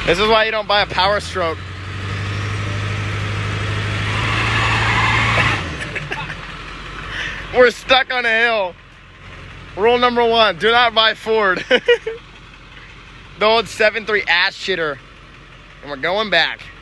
This is why you don't buy a Power Stroke. We're stuck on a hill. Rule number 1, do not buy Ford. The old 7.3 ass shitter. And we're going back.